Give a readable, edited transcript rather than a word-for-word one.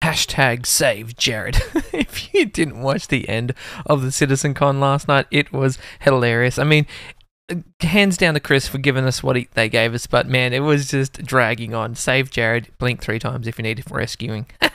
Hashtag save Jared. If you didn't watch the end of the CitizenCon last night, it was hilarious. I mean, hands down to Chris for giving us what they gave us, but man, it was just dragging on. Save Jared, blink 3 times if you need rescuing.